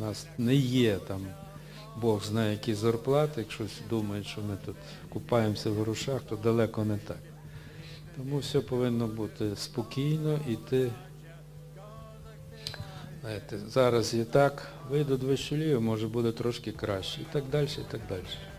нас не є там, Бог знає, які зарплати, якщо думають, що ми тут купаємося в грошах, то далеко не так. Тому все повинно бути спокійно, іти. Знаєте, зараз є так, вийду до Вищолію, може буде трошки краще. І так далі, і так далі.